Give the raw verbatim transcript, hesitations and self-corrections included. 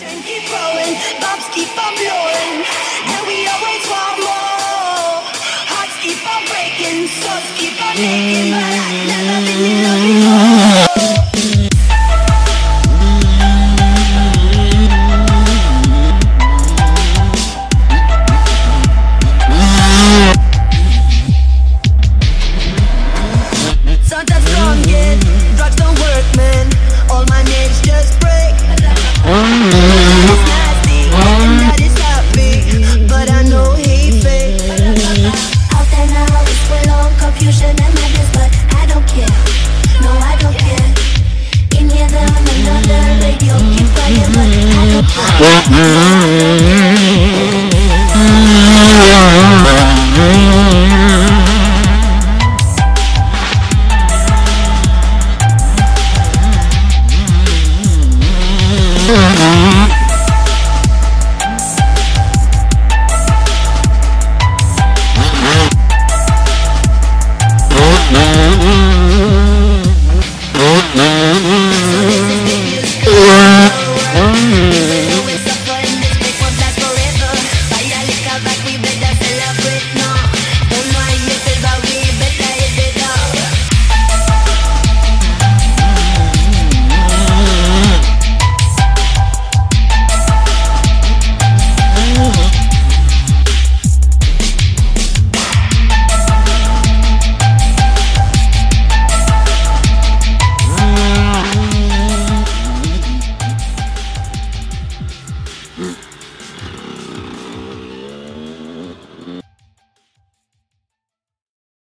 Train keep rolling, bombs keep on blowing, and we always want more. Hearts keep on breaking, souls keep on aching, but I've never been in love before. Sometimes don't get, drugs don't work, man. All my names just break. It's nasty, and that is happy, but I know he fake. Out there now, it's full on confusion and madness, but I don't care. No, I don't care. In here, the another radio keep quiet, but I don't care.